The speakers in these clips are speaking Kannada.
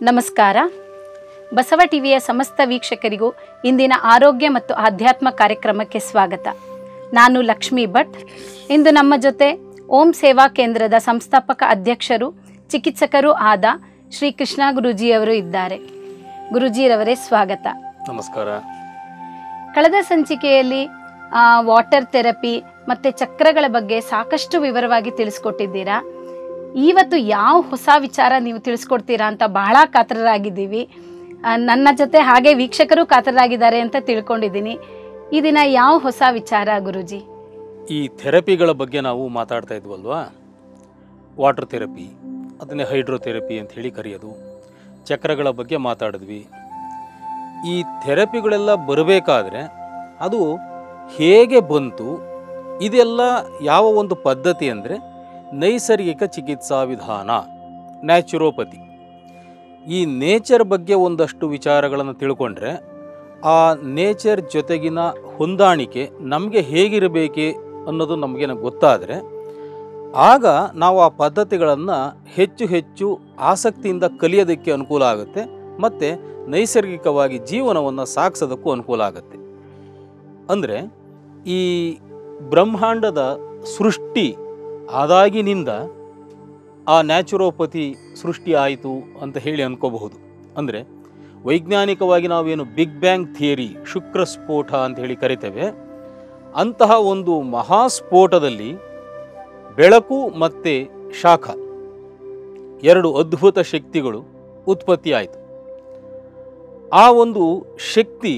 ನಮಸ್ಕಾರ. ಬಸವ ಟಿವಿಯ ಸಮಸ್ತ ವೀಕ್ಷಕರಿಗೂ ಇಂದಿನ ಆರೋಗ್ಯ ಮತ್ತು ಆಧ್ಯಾತ್ಮ ಕಾರ್ಯಕ್ರಮಕ್ಕೆ ಸ್ವಾಗತ. ನಾನು ಲಕ್ಷ್ಮೀ ಭಟ್. ಇಂದು ನಮ್ಮ ಜೊತೆ ಓಂ ಸೇವಾ ಕೇಂದ್ರದ ಸಂಸ್ಥಾಪಕ ಅಧ್ಯಕ್ಷರು ಚಿಕಿತ್ಸಕರೂ ಆದ ಶ್ರೀ ಕೃಷ್ಣ ಗುರೂಜಿಯವರು ಇದ್ದಾರೆ. ಗುರೂಜಿರವರೇ ಸ್ವಾಗತ. ನಮಸ್ಕಾರ. ಕಳೆದ ಸಂಚಿಕೆಯಲ್ಲಿ ವಾಟರ್ ಥೆರಪಿ ಮತ್ತು ಚಕ್ರಗಳ ಬಗ್ಗೆ ಸಾಕಷ್ಟು ವಿವರವಾಗಿ ತಿಳಿಸ್ಕೊಟ್ಟಿದ್ದೀರಾ. ಇವತ್ತು ಯಾವ ಹೊಸ ವಿಚಾರ ನೀವು ತಿಳಿಸ್ಕೊಡ್ತೀರಾ ಅಂತ ಬಹಳ ಕಾತರರಾಗಿದ್ದೀವಿ. ನನ್ನ ಜೊತೆ ಹಾಗೆ ವೀಕ್ಷಕರು ಕಾತರರಾಗಿದ್ದಾರೆ ಅಂತ ತಿಳ್ಕೊಂಡಿದ್ದೀನಿ. ಈ ದಿನ ಯಾವ ಹೊಸ ವಿಚಾರ ಗುರೂಜಿ? ಈ ಥೆರಪಿಗಳ ಬಗ್ಗೆ ನಾವು ಮಾತಾಡ್ತಾ ಇದ್ವಲ್ವಾ, ವಾಟರ್ ಥೆರಪಿ, ಅದನ್ನೇ ಹೈಡ್ರೋಥೆರಪಿ ಅಂತ ಹೇಳಿ ಕರೆಯೋದು. ಚಕ್ರಗಳ ಬಗ್ಗೆ ಮಾತಾಡಿದ್ವಿ. ಈ ಥೆರಪಿಗಳೆಲ್ಲ ಬರಬೇಕಾದ್ರೆ ಅದು ಹೇಗೆ ಬಂತು, ಇದೆಲ್ಲ ಯಾವ ಒಂದು ಪದ್ಧತಿ ಅಂದರೆ ನೈಸರ್ಗಿಕ ಚಿಕಿತ್ಸಾ ವಿಧಾನ, ನ್ಯಾಚುರೋಪತಿ. ಈ ನೇಚರ್ ಬಗ್ಗೆ ಒಂದಷ್ಟು ವಿಚಾರಗಳನ್ನು ತಿಳ್ಕೊಂಡ್ರೆ ಆ ನೇಚರ್ ಜೊತೆಗಿನ ಹೊಂದಾಣಿಕೆ ನಮಗೆ ಹೇಗಿರಬೇಕೆ ಅನ್ನೋದು ನಮಗೇನು ಗೊತ್ತಾದರೆ ಆಗ ನಾವು ಆ ಪದ್ಧತಿಗಳನ್ನು ಹೆಚ್ಚು ಹೆಚ್ಚು ಆಸಕ್ತಿಯಿಂದ ಕಲಿಯೋದಕ್ಕೆ ಅನುಕೂಲ ಆಗುತ್ತೆ ಮತ್ತು ನೈಸರ್ಗಿಕವಾಗಿ ಜೀವನವನ್ನು ಸಾಗಿಸೋದಕ್ಕೂ ಅನುಕೂಲ ಆಗುತ್ತೆ. ಅಂದರೆ ಈ ಬ್ರಹ್ಮಾಂಡದ ಸೃಷ್ಟಿ ಆದಾಗಿನಿಂದ ಆ ನ್ಯಾಚುರೋಪತಿ ಸೃಷ್ಟಿ ಆಯಿತು ಅಂತ ಹೇಳಿ ಅನ್ಕೋಬಹುದು. ಅಂದರೆ ವೈಜ್ಞಾನಿಕವಾಗಿ ನಾವೇನು ಬಿಗ್ ಬ್ಯಾಂಗ್ ಥಿಯರಿ, ಶುಕ್ರ ಸ್ಫೋಟ ಅಂತ ಹೇಳಿ ಕರಿತೇವೆ, ಅಂತಹ ಒಂದು ಮಹಾಸ್ಫೋಟದಲ್ಲಿ ಬೆಳಕು ಮತ್ತು ಶಾಖ ಎರಡು ಅದ್ಭುತ ಶಕ್ತಿಗಳು ಉತ್ಪತ್ತಿ ಆಯಿತು. ಆ ಒಂದು ಶಕ್ತಿ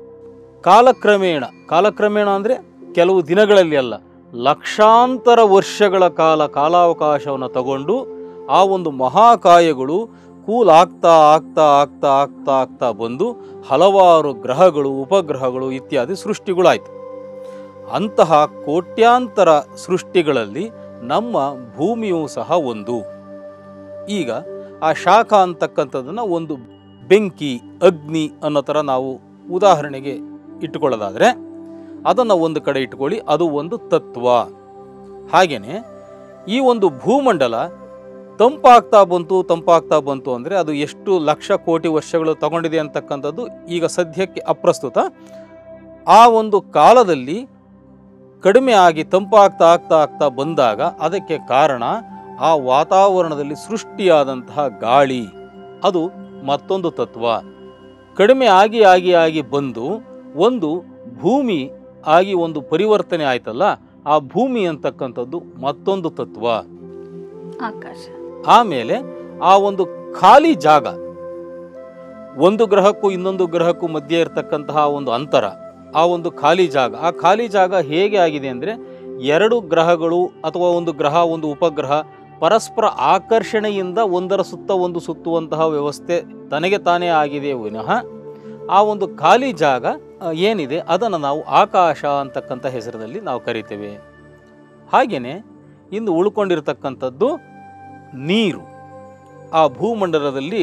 ಕಾಲಕ್ರಮೇಣ ಅಂದರೆ ಕೆಲವು ದಿನಗಳಲ್ಲಿ ಅಲ್ಲ, ಲಕ್ಷಾಂತರ ವರ್ಷಗಳ ಕಾಲಾವಕಾಶವನ್ನು ತಗೊಂಡು ಆ ಒಂದು ಮಹಾಕಾಯಗಳು ಕೂಲ್ ಆಗ್ತಾ ಆಗ್ತಾ ಆಗ್ತಾ ಆಗ್ತಾ ಆಗ್ತಾ ಬಂದು ಹಲವಾರು ಗ್ರಹಗಳು, ಉಪಗ್ರಹಗಳು ಇತ್ಯಾದಿ ಸೃಷ್ಟಿಗಳಾಯಿತು. ಅಂತಹ ಕೋಟ್ಯಾಂತರ ಸೃಷ್ಟಿಗಳಲ್ಲಿ ನಮ್ಮ ಭೂಮಿಯೂ ಸಹ ಒಂದು. ಈಗ ಆ ಶಾಖ ಅಂತಕ್ಕಂಥದ್ದನ್ನು ಒಂದು ಬೆಂಕಿ, ಅಗ್ನಿ ಅನ್ನೋ ಥರ ನಾವು ಉದಾಹರಣೆಗೆ ಇಟ್ಟುಕೊಳ್ಳೋದಾದರೆ ಅದನ್ನು ಒಂದು ಕಡೆ ಇಟ್ಕೊಳ್ಳಿ, ಅದು ಒಂದು ತತ್ವ. ಹಾಗೆಯೇ ಈ ಒಂದು ಭೂಮಂಡಲ ತಂಪಾಗ್ತಾ ಬಂತು ಅಂದರೆ ಅದು ಎಷ್ಟು ಲಕ್ಷ ಕೋಟಿ ವರ್ಷಗಳು ತಗೊಂಡಿದೆ ಅಂತಕ್ಕಂಥದ್ದು ಈಗ ಸದ್ಯಕ್ಕೆ ಅಪ್ರಸ್ತುತ. ಆ ಒಂದು ಕಾಲದಲ್ಲಿ ಕಡಿಮೆ ಆಗಿ ತಂಪಾಗ್ತಾ ಆಗ್ತಾ ಬಂದಾಗ ಅದಕ್ಕೆ ಕಾರಣ ಆ ವಾತಾವರಣದಲ್ಲಿ ಸೃಷ್ಟಿಯಾದಂತಹ ಗಾಳಿ, ಅದು ಮತ್ತೊಂದು ತತ್ವ. ಕಡಿಮೆ ಆಗಿ ಬಂದು ಒಂದು ಭೂಮಿ ಆಗಿ ಒಂದು ಪರಿವರ್ತನೆ ಆಯ್ತಲ್ಲ, ಆ ಭೂಮಿ ಅಂತಕ್ಕಂಥದ್ದು ಮತ್ತೊಂದು ತತ್ವ. ಆಕಾಶ. ಆಮೇಲೆ ಆ ಒಂದು ಖಾಲಿ ಜಾಗ, ಒಂದು ಗ್ರಹಕ್ಕೂ ಇನ್ನೊಂದು ಗ್ರಹಕ್ಕೂ ಮಧ್ಯೆ ಇರತಕ್ಕಂತಹ ಒಂದು ಅಂತರ, ಆ ಒಂದು ಖಾಲಿ ಜಾಗ, ಆ ಖಾಲಿ ಜಾಗ ಹೇಗೆ ಆಗಿದೆ ಅಂದರೆ ಎರಡು ಗ್ರಹಗಳು ಅಥವಾ ಒಂದು ಗ್ರಹ ಒಂದು ಉಪಗ್ರಹ ಪರಸ್ಪರ ಆಕರ್ಷಣೆಯಿಂದ ಒಂದರ ಸುತ್ತ ಒಂದು ಸುತ್ತುವಂತಹ ವ್ಯವಸ್ಥೆ ತನಗೆ ತಾನೇ ಆಗಿದೆ ವಿನಃ ಆ ಒಂದು ಖಾಲಿ ಜಾಗ ಏನಿದೆ ಅದನ್ನು ನಾವು ಆಕಾಶ ಅಂತಕ್ಕಂಥ ಹೆಸರಿನಲ್ಲಿ ನಾವು ಕರಿತೇವೆ. ಹಾಗೆಯೇ ಇಂದು ಉಳ್ಕೊಂಡಿರ್ತಕ್ಕಂಥದ್ದು ನೀರು. ಆ ಭೂಮಂಡಲದಲ್ಲಿ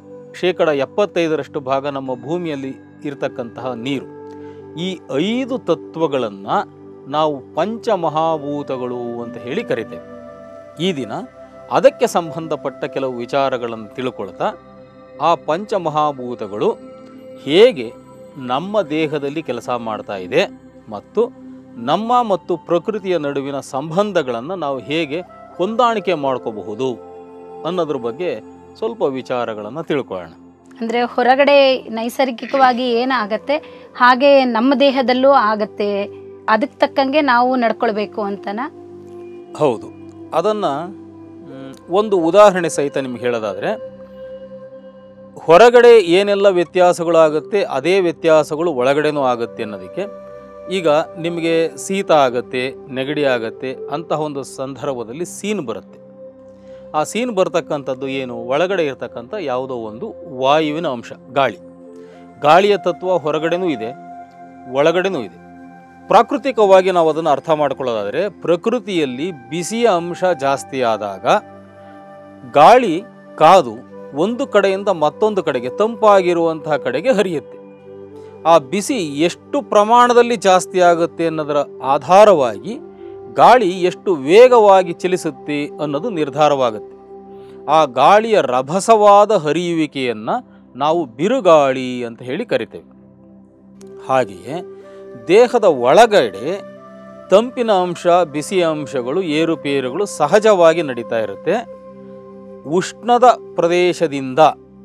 75% ಭಾಗ ನಮ್ಮ ಭೂಮಿಯಲ್ಲಿ ಇರತಕ್ಕಂತಹ ನೀರು. ಈ 5 ತತ್ವಗಳನ್ನು ನಾವು ಪಂಚಮಹಾಭೂತಗಳು ಅಂತ ಹೇಳಿ ಕರಿತೇವೆ. ಈ ದಿನ ಅದಕ್ಕೆ ಸಂಬಂಧಪಟ್ಟ ಕೆಲವು ವಿಚಾರಗಳನ್ನು ತಿಳ್ಕೊಳ್ತಾ ಆ ಪಂಚಮಹಾಭೂತಗಳು ಹೇಗೆ ನಮ್ಮ ದೇಹದಲ್ಲಿ ಕೆಲಸ ಮಾಡ್ತಾ ಇದೆ ಮತ್ತು ನಮ್ಮ ಮತ್ತು ಪ್ರಕೃತಿಯ ನಡುವಿನ ಸಂಬಂಧಗಳನ್ನು ನಾವು ಹೇಗೆ ಹೊಂದಾಣಿಕೆ ಮಾಡ್ಕೋಬಹುದು ಅನ್ನೋದ್ರ ಬಗ್ಗೆ ಸ್ವಲ್ಪ ವಿಚಾರಗಳನ್ನು ತಿಳ್ಕೊಳ್ಳೋಣ. ಅಂದರೆ ಹೊರಗಡೆ ನೈಸರ್ಗಿಕವಾಗಿ ಏನಾಗತ್ತೆ ಹಾಗೆ ನಮ್ಮ ದೇಹದಲ್ಲೂ ಆಗತ್ತೆ, ಅದಕ್ಕೆ ತಕ್ಕಂಗೆ ನಾವು ನಡ್ಕೊಳ್ಬೇಕು ಅಂತನಾ? ಹೌದು. ಅದನ್ನು ಒಂದು ಉದಾಹರಣೆ ಸಹಿತ ನಿಮ್ಗೆ ಹೇಳೋದಾದರೆ, ಹೊರಗಡೆ ಏನೆಲ್ಲ ವ್ಯತ್ಯಾಸಗಳಾಗುತ್ತೆ ಅದೇ ವ್ಯತ್ಯಾಸಗಳು ಒಳಗಡೆನೂ ಆಗುತ್ತೆ ಅನ್ನೋದಕ್ಕೆ, ಈಗ ನಿಮಗೆ ಶೀತ ಆಗುತ್ತೆ, ನೆಗಡಿ ಆಗುತ್ತೆ, ಅಂತಹ ಒಂದು ಸಂದರ್ಭದಲ್ಲಿ ಸೀನ್ ಬರುತ್ತೆ. ಆ ಸೀನ್ ಬರ್ತಕ್ಕಂಥದ್ದು ಏನು, ಒಳಗಡೆ ಇರತಕ್ಕಂಥ ಯಾವುದೋ ಒಂದು ವಾಯುವಿನ ಅಂಶ, ಗಾಳಿಯ ತತ್ವ ಹೊರಗಡೆನೂ ಇದೆ, ಒಳಗಡೆನೂ ಇದೆ. ಪ್ರಾಕೃತಿಕವಾಗಿ ನಾವು ಅದನ್ನು ಅರ್ಥ ಮಾಡ್ಕೊಳ್ಳೋದಾದರೆ, ಪ್ರಕೃತಿಯಲ್ಲಿ ಬಿಸಿಯ ಅಂಶ ಜಾಸ್ತಿ ಆದಾಗ ಗಾಳಿ ಕಾದು ಒಂದು ಕಡೆಯಿಂದ ಮತ್ತೊಂದು ಕಡೆಗೆ, ತಂಪಾಗಿರುವಂತಹ ಕಡೆಗೆ ಹರಿಯುತ್ತೆ. ಆ ಬಿಸಿ ಎಷ್ಟು ಪ್ರಮಾಣದಲ್ಲಿ ಜಾಸ್ತಿ ಆಗುತ್ತೆ ಅನ್ನೋದರ ಆಧಾರವಾಗಿ ಗಾಳಿ ಎಷ್ಟು ವೇಗವಾಗಿ ಚಲಿಸುತ್ತೆ ಅನ್ನೋದು ನಿರ್ಧಾರವಾಗುತ್ತೆ. ಆ ಗಾಳಿಯ ರಭಸವಾದ ಹರಿಯುವಿಕೆಯನ್ನು ನಾವು ಬಿರುಗಾಳಿ ಅಂತ ಹೇಳಿ ಕರಿತೇವೆ. ಹಾಗೆಯೇ ದೇಹದ ಒಳಗಡೆ ತಂಪಿನ ಅಂಶ, ಬಿಸಿಯ ಅಂಶಗಳು, ಏರುಪೇರುಗಳು ಸಹಜವಾಗಿ ನಡೀತಾ ಇರುತ್ತೆ. ಉಷ್ಣದ ಪ್ರದೇಶದಿಂದ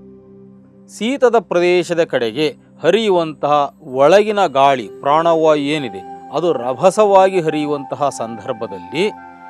ಶೀತದ ಪ್ರದೇಶದ ಕಡೆಗೆ ಹರಿಯುವಂತಹ ಒಳಗಿನ ಗಾಳಿ, ಪ್ರಾಣವಾಯು ಏನಿದೆ, ಅದು ರಭಸವಾಗಿ ಹರಿಯುವಂತಹ ಸಂದರ್ಭದಲ್ಲಿ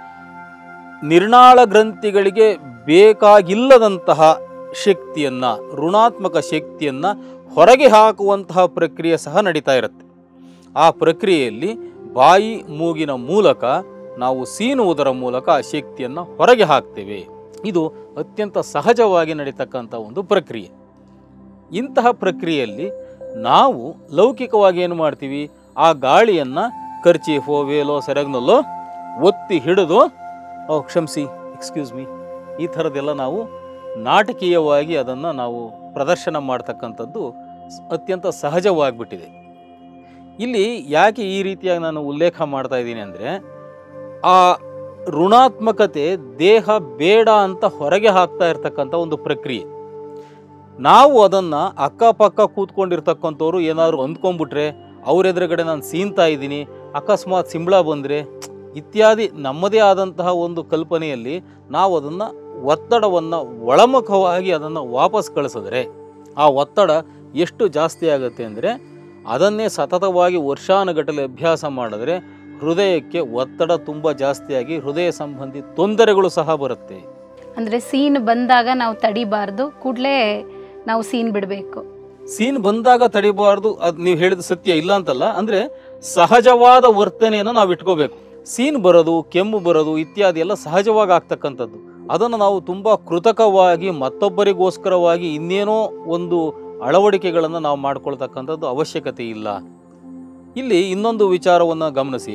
ನಿರ್ನಾಳ ಗ್ರಂಥಿಗಳಿಗೆ ಬೇಕಾಗಿಲ್ಲದಂತಹ ಶಕ್ತಿಯನ್ನು, ಋಣಾತ್ಮಕ ಶಕ್ತಿಯನ್ನು ಹೊರಗೆ ಹಾಕುವಂತಹ ಪ್ರಕ್ರಿಯೆ ಸಹ ನಡೀತಾ ಇರುತ್ತೆ. ಆ ಪ್ರಕ್ರಿಯೆಯಲ್ಲಿ ಬಾಯಿ, ಮೂಗಿನ ಮೂಲಕ ನಾವು ಸೀನುವುದರ ಮೂಲಕ ಆ ಶಕ್ತಿಯನ್ನು ಹೊರಗೆ ಹಾಕ್ತೇವೆ. ಇದು ಅತ್ಯಂತ ಸಹಜವಾಗಿ ನಡೀತಕ್ಕಂಥ ಒಂದು ಪ್ರಕ್ರಿಯೆ. ಇಂತಹ ಪ್ರಕ್ರಿಯೆಯಲ್ಲಿ ನಾವು ಲೌಕಿಕವಾಗಿ ಏನು ಮಾಡ್ತೀವಿ, ಆ ಗಾಳಿಯನ್ನು ಕರ್ಚೀಫೋ, ವೇಲೋ, ಸೆರಗ್ನಲ್ಲೋ ಒತ್ತಿ ಹಿಡಿದು ಕ್ಷಮಿಸಿ, ಎಕ್ಸ್ಕ್ಯೂಸ್ ಮೀ, ಈ ಥರದ್ದೆಲ್ಲ ನಾವು ನಾಟಕೀಯವಾಗಿ ಅದನ್ನು ನಾವು ಪ್ರದರ್ಶನ ಮಾಡ್ತಕ್ಕಂಥದ್ದು ಅತ್ಯಂತ ಸಹಜವಾಗಿಬಿಟ್ಟಿದೆ. ಇಲ್ಲಿ ಯಾಕೆ ಈ ರೀತಿಯಾಗಿ ನಾನು ಉಲ್ಲೇಖ ಮಾಡ್ತಾ ಇದ್ದೀನಿ ಅಂದರೆ, ಆ ಋಣಾತ್ಮಕತೆ ದೇಹ ಬೇಡ ಅಂತ ಹೊರಗೆ ಹಾಕ್ತಾ ಇರ್ತಕ್ಕಂಥ ಒಂದು ಪ್ರಕ್ರಿಯೆ. ನಾವು ಅದನ್ನು ಅಕ್ಕಪಕ್ಕ ಕೂತ್ಕೊಂಡಿರ್ತಕ್ಕಂಥವ್ರು ಏನಾದರೂ ಅಂದ್ಕೊಂಡ್ಬಿಟ್ರೆ, ಅವ್ರ ಎದುರುಗಡೆ ನಾನು ಸೀನ್ತಾ ಇದ್ದೀನಿ, ಅಕಸ್ಮಾತ್ ಸಿಂಬಳ ಬಂದರೆ ಇತ್ಯಾದಿ ನಮ್ಮದೇ ಆದಂತಹ ಒಂದು ಕಲ್ಪನೆಯಲ್ಲಿ ನಾವು ಅದನ್ನು ಒತ್ತಡವನ್ನು ಒಳಮುಖವಾಗಿ ಅದನ್ನು ವಾಪಸ್ ಕಳಿಸಿದ್ರೆ ಆ ಒತ್ತಡ ಎಷ್ಟು ಜಾಸ್ತಿ ಆಗುತ್ತೆ ಅಂದರೆ, ಅದನ್ನೇ ಸತತವಾಗಿ ವರ್ಷಾನುಗಟ್ಟಲೆ ಅಭ್ಯಾಸ ಮಾಡಿದ್ರೆ ಹೃದಯಕ್ಕೆ ಒತ್ತಡ ತುಂಬ ಜಾಸ್ತಿಯಾಗಿ ಹೃದಯ ಸಂಬಂಧಿ ತೊಂದರೆಗಳು ಸಹ ಬರುತ್ತೆ. ಅಂದರೆ ಸೀನ್ ಬಂದಾಗ ನಾವು ತಡಿಬಾರ್ದು, ಕೂಡಲೇ ನಾವು ಸೀನ್ ಬಿಡಬೇಕು. ಸೀನ್ ಬಂದಾಗ ತಡಿಬಾರ್ದು, ಅದು ನೀವು ಹೇಳಿದ ಸತ್ಯ, ಇಲ್ಲ ಅಂತಲ್ಲ. ಅಂದರೆ ಸಹಜವಾದ ವರ್ತನೆಯನ್ನು ನಾವು ಇಟ್ಕೋಬೇಕು. ಸೀನ್ ಬರೋದು, ಕೆಮ್ಮು ಬರೋದು ಇತ್ಯಾದಿ ಎಲ್ಲ ಸಹಜವಾಗಿ ಆಗ್ತಕ್ಕಂಥದ್ದು. ಅದನ್ನು ನಾವು ತುಂಬ ಕೃತಕವಾಗಿ ಮತ್ತೊಬ್ಬರಿಗೋಸ್ಕರವಾಗಿ ಇನ್ನೇನೋ ಒಂದು ಅಳವಡಿಕೆಗಳನ್ನು ನಾವು ಮಾಡ್ಕೊಳ್ತಕ್ಕಂಥದ್ದು ಅವಶ್ಯಕತೆ ಇಲ್ಲ. ಇಲ್ಲಿ ಇನ್ನೊಂದು ವಿಚಾರವನ್ನು ಗಮನಿಸಿ.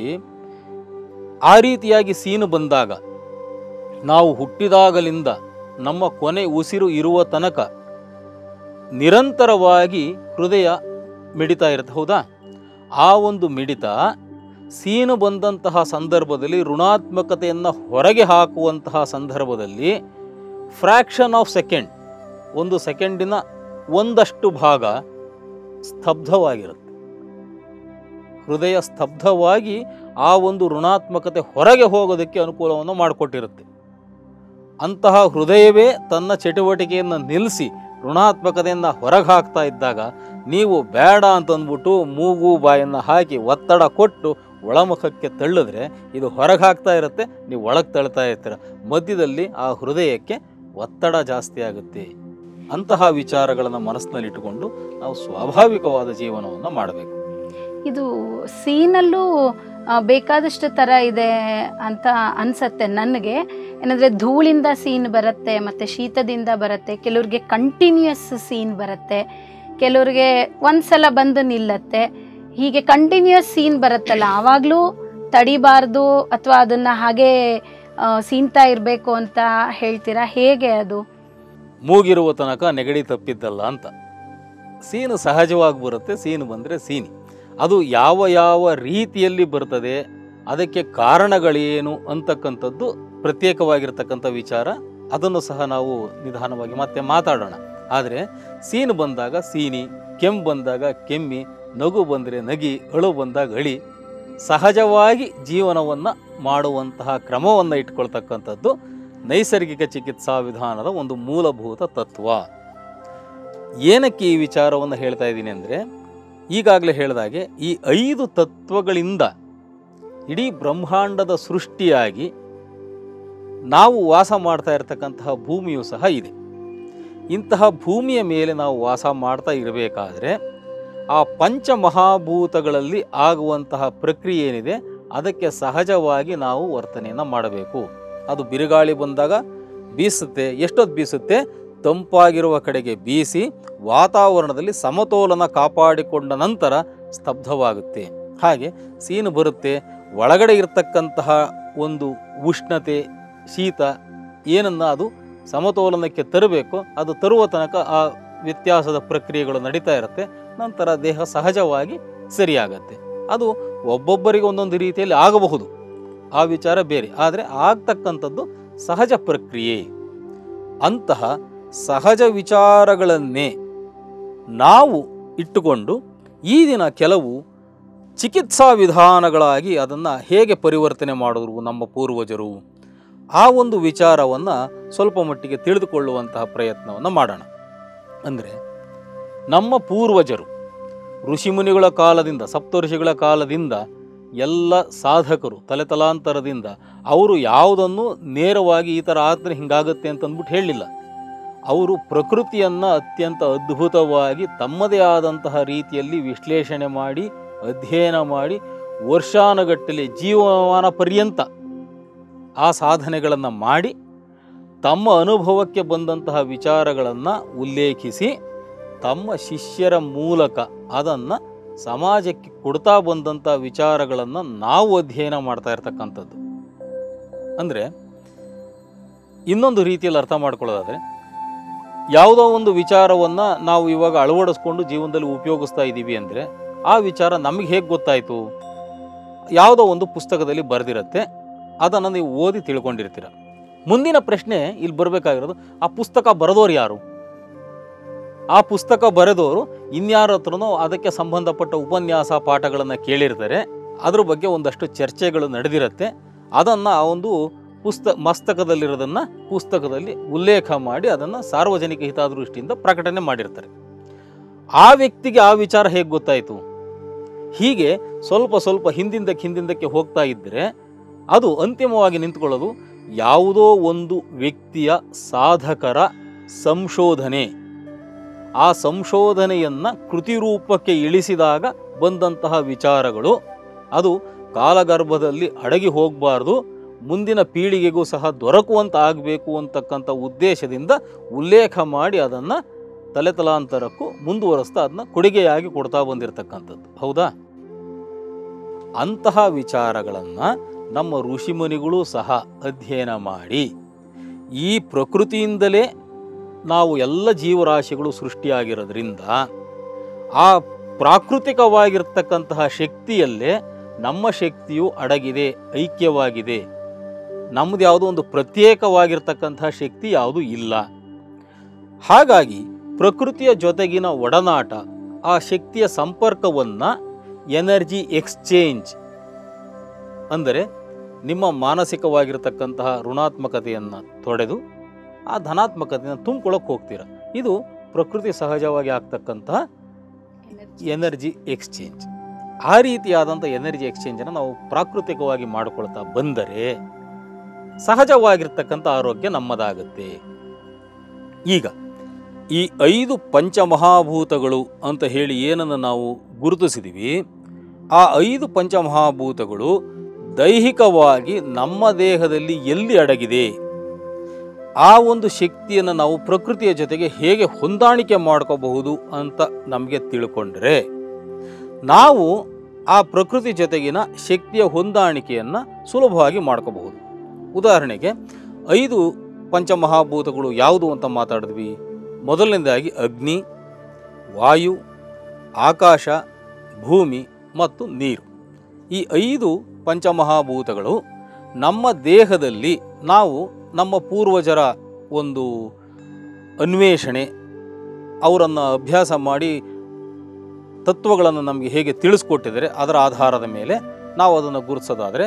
ಆ ರೀತಿಯಾಗಿ ಸೀನು ಬಂದಾಗ ನಾವು ಹುಟ್ಟಿದಾಗಲಿಂದ ನಮ್ಮ ಕೊನೆ ಉಸಿರು ಇರುವ ತನಕ ನಿರಂತರವಾಗಿ ಹೃದಯ ಮಿಡಿತಾ ಇರುತ್ತೆ, ಹೌದಾ? ಆ ಒಂದು ಮಿಡಿತ ಸೀನು ಬಂದಂತಹ ಸಂದರ್ಭದಲ್ಲಿ, ಋಣಾತ್ಮಕತೆಯನ್ನು ಹೊರಗೆ ಹಾಕುವಂತಹ ಸಂದರ್ಭದಲ್ಲಿ ಫ್ರ್ಯಾಕ್ಷನ್ ಆಫ್ ಸೆಕೆಂಡ್, ಒಂದು ಸೆಕೆಂಡಿನ ಒಂದಷ್ಟು ಭಾಗ ಸ್ತಬ್ಧವಾಗಿರುತ್ತೆ. ಹೃದಯ ಸ್ತಬ್ಧವಾಗಿ ಆ ಒಂದು ಋಣಾತ್ಮಕತೆ ಹೊರಗೆ ಹೋಗೋದಕ್ಕೆ ಅನುಕೂಲವನ್ನು ಮಾಡಿಕೊಟ್ಟಿರುತ್ತೆ. ಅಂತಹ ಹೃದಯವೇ ತನ್ನ ಚಟುವಟಿಕೆಯನ್ನು ನಿಲ್ಲಿಸಿ ಋಣಾತ್ಮಕತೆಯನ್ನು ಹೊರಗೆ ಹಾಕ್ತಾ ಇದ್ದಾಗ ನೀವು ಬೇಡ ಅಂತಂದ್ಬಿಟ್ಟು ಮೂಗು ಬಾಯನ್ನು ಹಾಕಿ ಒತ್ತಡ ಕೊಟ್ಟು ಒಳಮುಖಕ್ಕೆ ತಳ್ಳಿದ್ರೆ ಇದು ಹೊರಗೆ ಹಾಕ್ತಾ ಇರುತ್ತೆ, ನೀವು ಒಳಗೆ ತಳ್ತಾ ಇರ್ತೀರ. ಮಧ್ಯದಲ್ಲಿ ಆ ಹೃದಯಕ್ಕೆ ಒತ್ತಡ ಜಾಸ್ತಿ ಆಗುತ್ತೆ. ಅಂತಹ ವಿಚಾರಗಳನ್ನು ಮನಸ್ಸಿನಲ್ಲಿ ಇಟ್ಟುಕೊಂಡು ನಾವು ಸ್ವಾಭಾವಿಕವಾದ ಜೀವನವನ್ನು ಮಾಡಬೇಕು. ಇದು ಸೀನಲ್ಲೂ ಬೇಕಾದಷ್ಟು ಥರ ಇದೆ ಅಂತ ಅನಿಸತ್ತೆ ನನಗೆ. ಏನಂದರೆ ಧೂಳಿಂದ ಸೀನ್ ಬರುತ್ತೆ, ಮತ್ತು ಶೀತದಿಂದ ಬರುತ್ತೆ, ಕೆಲವ್ರಿಗೆ ಕಂಟಿನ್ಯೂಯಸ್ ಸೀನ್ ಬರುತ್ತೆ, ಕೆಲವ್ರಿಗೆ ಒಂದು ಸಲ ಬಂದು ನಿಲ್ಲತ್ತೆ. ಹೀಗೆ ಕಂಟಿನ್ಯೂಯಸ್ ಸೀನ್ ಬರುತ್ತಲ್ಲ, ಆವಾಗಲೂ ತಡಿಬಾರ್ದು ಅಥವಾ ಅದನ್ನು ಹಾಗೇ ಸೀನ್ತಾ ಇರಬೇಕು ಅಂತ ಹೇಳ್ತೀರಾ? ಹೇಗೆ ಅದು? ಮೂಗಿರುವ ತನಕ ನೆಗಡಿ ತಪ್ಪಿದ್ದಲ್ಲ ಅಂತ. ಸೀನು ಸಹಜವಾಗಿ ಬರುತ್ತೆ, ಸೀನು ಬಂದರೆ ಸೀನಿ. ಅದು ಯಾವ ಯಾವ ರೀತಿಯಲ್ಲಿ ಬರ್ತದೆ, ಅದಕ್ಕೆ ಕಾರಣಗಳೇನು ಅಂತಕ್ಕಂಥದ್ದು ಪ್ರತ್ಯೇಕವಾಗಿರ್ತಕ್ಕಂಥ ವಿಚಾರ. ಅದನ್ನು ಸಹ ನಾವು ನಿಧಾನವಾಗಿ ಮತ್ತೆ ಮಾತಾಡೋಣ. ಆದರೆ ಸೀನು ಬಂದಾಗ ಸೀನಿ, ಕೆಮ್ಮು ಬಂದಾಗ ಕೆಮ್ಮಿ, ನಗು ಬಂದರೆ ನಗಿ, ಅಳು ಬಂದಾಗ ಅಳಿ, ಸಹಜವಾಗಿ ಜೀವನವನ್ನು ಮಾಡುವಂತಹ ಕ್ರಮವನ್ನು ಇಟ್ಕೊಳ್ತಕ್ಕಂಥದ್ದು ನೈಸರ್ಗಿಕ ಚಿಕಿತ್ಸಾ ವಿಧಾನದ ಒಂದು ಮೂಲಭೂತ ತತ್ವ. ಏನಕ್ಕೆ ಈ ವಿಚಾರವನ್ನು ಹೇಳ್ತಾ ಇದ್ದೀನಿ ಅಂದರೆ, ಈಗಾಗಲೇ ಹೇಳಿದಾಗೆ ಈ 5 ತತ್ವಗಳಿಂದ ಇಡೀ ಬ್ರಹ್ಮಾಂಡದ ಸೃಷ್ಟಿಯಾಗಿ ನಾವು ವಾಸ ಮಾಡ್ತಾ ಇರತಕ್ಕಂತಹ ಭೂಮಿಯೂ ಸಹ ಇದೆ. ಇಂತಹ ಭೂಮಿಯ ಮೇಲೆ ನಾವು ವಾಸ ಮಾಡ್ತಾ ಇರಬೇಕಾದ್ರೆ ಆ ಪಂಚಮಹಾಭೂತಗಳಲ್ಲಿ ಆಗುವಂತಹ ಪ್ರಕ್ರಿಯೆ ಏನಿದೆ ಅದಕ್ಕೆ ಸಹಜವಾಗಿ ನಾವು ವರ್ತನೆಯನ್ನು ಮಾಡಬೇಕು. ಅದು ಬಿರುಗಾಳಿ ಬಂದಾಗ ಬೀಸುತ್ತೆ, ಎಷ್ಟೊತ್ತು ಬೀಸುತ್ತೆ? ತಂಪಾಗಿರುವ ಕಡೆಗೆ ಬೀಸಿ ವಾತಾವರಣದಲ್ಲಿ ಸಮತೋಲನ ಕಾಪಾಡಿಕೊಂಡ ನಂತರ ಸ್ತಬ್ಧವಾಗುತ್ತೆ. ಹಾಗೆ ಸೀನು ಬರುತ್ತೆ, ಒಳಗಡೆ ಇರತಕ್ಕಂತಹ ಒಂದು ಉಷ್ಣತೆ, ಶೀತ ಏನನ್ನು ಅದು ಸಮತೋಲನಕ್ಕೆ ತರಬೇಕು, ಅದು ತರುವ ತನಕ ಆ ವ್ಯತ್ಯಾಸದ ಪ್ರಕ್ರಿಯೆಗಳು ನಡೀತಾ ಇರುತ್ತೆ. ನಂತರ ದೇಹ ಸಹಜವಾಗಿ ಸರಿಯಾಗತ್ತೆ. ಅದು ಒಬ್ಬೊಬ್ಬರಿಗೆ ಒಂದೊಂದು ರೀತಿಯಲ್ಲಿ ಆಗಬಹುದು, ಆ ವಿಚಾರ ಬೇರೆ. ಆದರೆ ಆಗ್ತಕ್ಕಂಥದ್ದು ಸಹಜ ಪ್ರಕ್ರಿಯೆ. ಅಂತಹ ಸಹಜ ವಿಚಾರಗಳನ್ನೇ ನಾವು ಇಟ್ಟುಕೊಂಡು ಈ ದಿನ ಕೆಲವು ಚಿಕಿತ್ಸಾ ವಿಧಾನಗಳಾಗಿ ಅದನ್ನು ಹೇಗೆ ಪರಿವರ್ತನೆ ಮಾಡಿದ್ರು ನಮ್ಮ ಪೂರ್ವಜರು, ಆ ಒಂದು ವಿಚಾರವನ್ನು ಸ್ವಲ್ಪ ಮಟ್ಟಿಗೆ ತಿಳಿದುಕೊಳ್ಳುವಂತಹ ಪ್ರಯತ್ನವನ್ನು ಮಾಡೋಣ. ಅಂದರೆ ನಮ್ಮ ಪೂರ್ವಜರು ಋಷಿಮುನಿಗಳ ಕಾಲದಿಂದ, ಸಪ್ತಋಷಿಗಳ ಕಾಲದಿಂದ ಎಲ್ಲ ಸಾಧಕರು ತಲೆತಲಾಂತರದಿಂದ ಅವರು ಯಾವುದನ್ನು ನೇರವಾಗಿ ಈ ಥರ ಆದರೆ ಹಿಂಗಾಗತ್ತೆ ಅಂತಂದ್ಬಿಟ್ಟು ಹೇಳಲಿಲ್ಲ. ಅವರು ಪ್ರಕೃತಿಯನ್ನು ಅತ್ಯಂತ ಅದ್ಭುತವಾಗಿ ತಮ್ಮದೇ ಆದಂತಹ ರೀತಿಯಲ್ಲಿ ವಿಶ್ಲೇಷಣೆ ಮಾಡಿ, ಅಧ್ಯಯನ ಮಾಡಿ, ವರ್ಷಾನುಗಟ್ಟಲೆ ಜೀವಮಾನ ಪರ್ಯಂತ ಆ ಸಾಧನೆಗಳನ್ನು ಮಾಡಿ ತಮ್ಮ ಅನುಭವಕ್ಕೆ ಬಂದಂತಹ ವಿಚಾರಗಳನ್ನು ಉಲ್ಲೇಖಿಸಿ ತಮ್ಮ ಶಿಷ್ಯರ ಮೂಲಕ ಅದನ್ನು ಸಮಾಜಕ್ಕೆ ಕೊಡ್ತಾ ಬಂದಂಥ ವಿಚಾರಗಳನ್ನು ನಾವು ಅಧ್ಯಯನ ಮಾಡ್ತಾ ಇರ್ತಕ್ಕಂಥದ್ದು. ಅಂದರೆ ಇನ್ನೊಂದು ರೀತಿಯಲ್ಲಿ ಅರ್ಥ ಮಾಡ್ಕೊಳ್ಳೋದಾದರೆ, ಯಾವುದೋ ಒಂದು ವಿಚಾರವನ್ನು ನಾವು ಇವಾಗ ಅಳವಡಿಸ್ಕೊಂಡು ಜೀವನದಲ್ಲಿ ಉಪಯೋಗಿಸ್ತಾ ಇದ್ದೀವಿ ಅಂದರೆ ಆ ವಿಚಾರ ನಮಗೆ ಹೇಗೆ ಗೊತ್ತಾಯಿತು? ಯಾವುದೋ ಒಂದು ಪುಸ್ತಕದಲ್ಲಿ ಬರೆದಿರುತ್ತೆ, ಅದನ್ನು ನೀವು ಓದಿ ತಿಳ್ಕೊಂಡಿರ್ತೀರ. ಮುಂದಿನ ಪ್ರಶ್ನೆ ಇಲ್ಲಿ ಬರಬೇಕಾಗಿರೋದು, ಆ ಪುಸ್ತಕ ಬರೆದೋರು ಯಾರು? ಆ ಪುಸ್ತಕ ಬರೆದವರು ಇನ್ಯಾರ ಹತ್ರನೋ ಅದಕ್ಕೆ ಸಂಬಂಧಪಟ್ಟ ಉಪನ್ಯಾಸ ಪಾಠಗಳನ್ನು ಕೇಳಿರ್ತಾರೆ, ಅದ್ರ ಬಗ್ಗೆ ಒಂದಷ್ಟು ಚರ್ಚೆಗಳು ನಡೆದಿರುತ್ತೆ. ಅದನ್ನು ಆ ಒಂದು ಮಸ್ತಕದಲ್ಲಿರೋದನ್ನು ಪುಸ್ತಕದಲ್ಲಿ ಉಲ್ಲೇಖ ಮಾಡಿ ಅದನ್ನು ಸಾರ್ವಜನಿಕ ಹಿತದೃಷ್ಟಿಯಿಂದ ಪ್ರಕಟಣೆ ಮಾಡಿರ್ತಾರೆ. ಆ ವ್ಯಕ್ತಿಗೆ ಆ ವಿಚಾರ ಹೇಗೆ ಗೊತ್ತಾಯಿತು? ಹೀಗೆ ಸ್ವಲ್ಪ ಸ್ವಲ್ಪ ಹಿಂದಿಂದಕ್ಕೆ ಹೋಗ್ತಾ ಇದ್ದರೆ ಅದು ಅಂತಿಮವಾಗಿ ನಿಂತ್ಕೊಳ್ಳೋದು ಯಾವುದೋ ಒಂದು ವ್ಯಕ್ತಿಯ ಸಾಧಕರ ಸಂಶೋಧನೆ. ಆ ಸಂಶೋಧನೆಯನ್ನು ಕೃತಿರೂಪಕ್ಕೆ ಇಳಿಸಿದಾಗ ಬಂದಂತಹ ವಿಚಾರಗಳು ಅದು ಕಾಲಗರ್ಭದಲ್ಲಿ ಅಡಗಿ ಹೋಗಬಾರ್ದು, ಮುಂದಿನ ಪೀಳಿಗೆಗೂ ಸಹ ದೊರಕುವಂತ ಆಗಬೇಕು ಅಂತಕ್ಕಂಥ ಉದ್ದೇಶದಿಂದ ಉಲ್ಲೇಖ ಮಾಡಿ ಅದನ್ನು ತಲೆತಲಾಂತರಕ್ಕೂ ಮುಂದುವರಿಸ್ತಾ ಅದನ್ನ ಕೊಡುಗೆಯಾಗಿ ಕೊಡ್ತಾ ಬಂದಿರತಕ್ಕಂಥದ್ದು. ಹೌದಾ? ಅಂತಹ ವಿಚಾರಗಳನ್ನು ನಮ್ಮ ಋಷಿಮುನಿಗಳು ಸಹ ಅಧ್ಯಯನ ಮಾಡಿ, ಈ ಪ್ರಕೃತಿಯಿಂದಲೇ ನಾವು ಎಲ್ಲ ಜೀವರಾಶಿಗಳು ಸೃಷ್ಟಿಯಾಗಿರೋದ್ರಿಂದ ಆ ಪ್ರಾಕೃತಿಕವಾಗಿರ್ತಕ್ಕಂತಹ ಶಕ್ತಿಯಲ್ಲೇ ನಮ್ಮ ಶಕ್ತಿಯು ಅಡಗಿದೆ, ಐಕ್ಯವಾಗಿದೆ. ನಮ್ಮದು ಯಾವುದೋ ಒಂದು ಪ್ರತ್ಯೇಕವಾಗಿರ್ತಕ್ಕಂತಹ ಶಕ್ತಿ ಯಾವುದೂ ಇಲ್ಲ. ಹಾಗಾಗಿ ಪ್ರಕೃತಿಯ ಜೊತೆಗಿನ ಒಡನಾಟ, ಆ ಶಕ್ತಿಯ ಸಂಪರ್ಕವನ್ನು ಎನರ್ಜಿ ಎಕ್ಸ್ಚೇಂಜ್ ಅಂದರೆ ನಿಮ್ಮ ಮಾನಸಿಕವಾಗಿರ್ತಕ್ಕಂತಹ ಋಣಾತ್ಮಕತೆಯನ್ನು ತೊಡೆದು ಆ ಧನಾತ್ಮಕತೆಯನ್ನು ತುಂಬಿಕೊಳ್ಳೋಕೆ ಹೋಗ್ತೀರ. ಇದು ಪ್ರಕೃತಿ ಸಹಜವಾಗಿ ಆಗ್ತಕ್ಕಂತಹ ಎನರ್ಜಿ ಎಕ್ಸ್ಚೇಂಜ್. ಆ ರೀತಿಯಾದಂಥ ಎನರ್ಜಿ ಎಕ್ಸ್ಚೇಂಜನ್ನು ನಾವು ಪ್ರಾಕೃತಿಕವಾಗಿ ಮಾಡಿಕೊಳ್ತಾ ಬಂದರೆ ಸಹಜವಾಗಿರ್ತಕ್ಕಂಥ ಆರೋಗ್ಯ ನಮ್ಮದಾಗುತ್ತೆ. ಈಗ ಈ 5 ಪಂಚಮಹಾಭೂತಗಳು ಅಂತ ಹೇಳಿ ಏನನ್ನು ನಾವು ಗುರುತಿಸಿದ್ದೀವಿ, ಆ 5 ಪಂಚಮಹಾಭೂತಗಳು ದೈಹಿಕವಾಗಿ ನಮ್ಮ ದೇಹದಲ್ಲಿ ಎಲ್ಲಿ ಅಡಗಿದೆ, ಆ ಒಂದು ಶಕ್ತಿಯನ್ನು ನಾವು ಪ್ರಕೃತಿಯ ಜೊತೆಗೆ ಹೇಗೆ ಹೊಂದಾಣಿಕೆ ಮಾಡ್ಕೋಬಹುದು ಅಂತ ನಮಗೆ ತಿಳ್ಕೊಂಡ್ರೆ ನಾವು ಆ ಪ್ರಕೃತಿ ಜೊತೆಗಿನ ಶಕ್ತಿಯ ಹೊಂದಾಣಿಕೆಯನ್ನು ಸುಲಭವಾಗಿ ಮಾಡ್ಕೋಬಹುದು. ಉದಾಹರಣೆಗೆ 5 ಪಂಚಮಹಾಭೂತಗಳು ಯಾವುದು ಅಂತ ಮಾತಾಡಿದ್ವಿ. ಮೊದಲನೇದಾಗಿ ಅಗ್ನಿ, ವಾಯು, ಆಕಾಶ, ಭೂಮಿ ಮತ್ತು ನೀರು. ಈ 5 ಪಂಚಮಹಾಭೂತಗಳು ನಮ್ಮ ದೇಹದಲ್ಲಿ ನಾವು ನಮ್ಮ ಪೂರ್ವಜರ ಒಂದು ಅನ್ವೇಷಣೆ, ಅವರನ್ನು ಅಭ್ಯಾಸ ಮಾಡಿ ತತ್ವಗಳನ್ನು ನಮಗೆ ಹೇಗೆ ತಿಳಿಸ್ಕೊಟ್ಟಿದ್ದಾರೆ ಅದರ ಆಧಾರದ ಮೇಲೆ ನಾವು ಅದನ್ನು ಗುರುತಿಸೋದಾದರೆ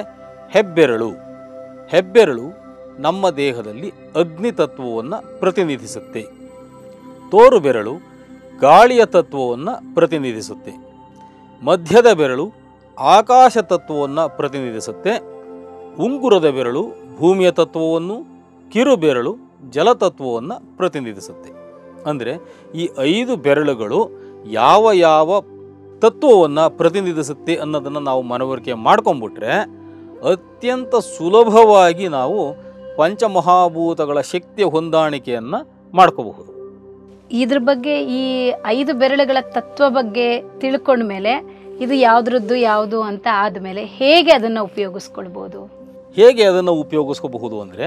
ಹೆಬ್ಬೆರಳು ನಮ್ಮ ದೇಹದಲ್ಲಿ ಅಗ್ನಿ ತತ್ವವನ್ನು ಪ್ರತಿನಿಧಿಸುತ್ತೆ. ತೋರು ಬೆರಳು ಗಾಳಿಯ ತತ್ವವನ್ನು ಪ್ರತಿನಿಧಿಸುತ್ತೆ. ಮಧ್ಯದ ಬೆರಳು ಆಕಾಶ ತತ್ವವನ್ನು ಪ್ರತಿನಿಧಿಸುತ್ತೆ. ಉಂಗುರದ ಬೆರಳು ಭೂಮಿಯ ತತ್ವವನ್ನು, ಕಿರುಬೆರಳು ಜಲತತ್ವವನ್ನು ಪ್ರತಿನಿಧಿಸುತ್ತೆ. ಅಂದರೆ ಈ 5 ಬೆರಳುಗಳು ಯಾವ ಯಾವ ತತ್ವವನ್ನು ಪ್ರತಿನಿಧಿಸುತ್ತೆ ಅನ್ನೋದನ್ನು ನಾವು ಮನವರಿಕೆ ಮಾಡ್ಕೊಂಡ್ಬಿಟ್ರೆ ಅತ್ಯಂತ ಸುಲಭವಾಗಿ ನಾವು ಪಂಚಮಹಾಭೂತಗಳ ಶಕ್ತಿಯ ಹೊಂದಾಣಿಕೆಯನ್ನು ಮಾಡ್ಕೋಬಹುದು. ಇದ್ರ ಬಗ್ಗೆ ಈ 5 ಬೆರಳುಗಳ ತತ್ವ ಬಗ್ಗೆ ತಿಳ್ಕೊಂಡ್ಮೇಲೆ ಇದು ಯಾವುದ್ರದ್ದು ಯಾವುದು ಅಂತ ಆದಮೇಲೆ ಹೇಗೆ ಅದನ್ನು ಉಪಯೋಗಿಸ್ಕೊಳ್ಬೋದು? ಹೇಗೆ ಅದನ್ನು ಉಪಯೋಗಿಸ್ಕೋಬಹುದು ಅಂದರೆ,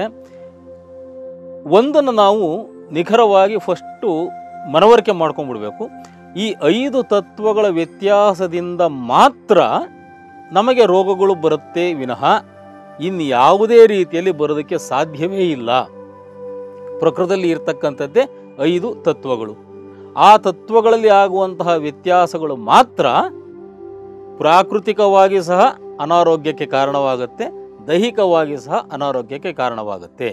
ಒಂದನ್ನು ನಾವು ನಿಖರವಾಗಿ ಫಸ್ಟು ಮನವರಿಕೆ ಮಾಡ್ಕೊಂಡ್ಬಿಡ್ಬೇಕು. ಈ 5 ತತ್ವಗಳ ವ್ಯತ್ಯಾಸದಿಂದ ಮಾತ್ರ ನಮಗೆ ರೋಗಗಳು ಬರುತ್ತೆ ವಿನಃ ಇನ್ಯಾವುದೇ ರೀತಿಯಲ್ಲಿ ಬರೋದಕ್ಕೆ ಸಾಧ್ಯವೇ ಇಲ್ಲ. ಪ್ರಕೃತಿಯಲ್ಲಿ ಇರ್ತಕ್ಕಂಥದ್ದೇ 5 ತತ್ವಗಳು. ಆ ತತ್ವಗಳಲ್ಲಿ ಆಗುವಂತಹ ವ್ಯತ್ಯಾಸಗಳು ಮಾತ್ರ ಪ್ರಾಕೃತಿಕವಾಗಿ ಸಹ ಅನಾರೋಗ್ಯಕ್ಕೆ ಕಾರಣವಾಗುತ್ತೆ, ದೈಹಿಕವಾಗಿ ಸಹ ಅನಾರೋಗ್ಯಕ್ಕೆ ಕಾರಣವಾಗುತ್ತೆ.